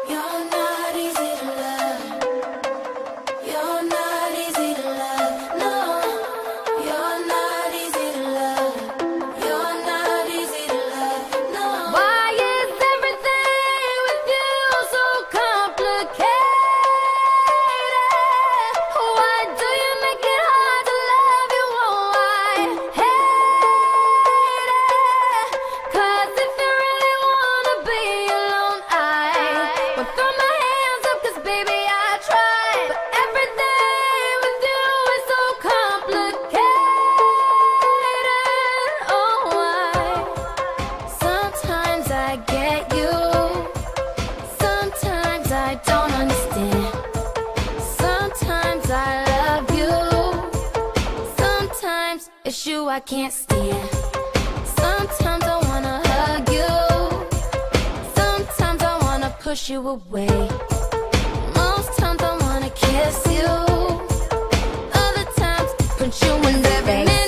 You're not easy to love. You're not easy to love. No, you're not easy to love. You're not easy to love. No. Why is everything with you so complicated? Why do you make it hard to love you? Oh, I hate it. 'Cause if you really wanna be alone, I would throw my hands up, 'cause baby I tried. But everything with you is so complicated. Oh, why? Sometimes I get you, sometimes I don't understand. Sometimes I love you, sometimes it's you I can't stand. Sometimes I wanna hug you, sometimes I wanna push you away. Most times I wanna kiss you, other times put you in every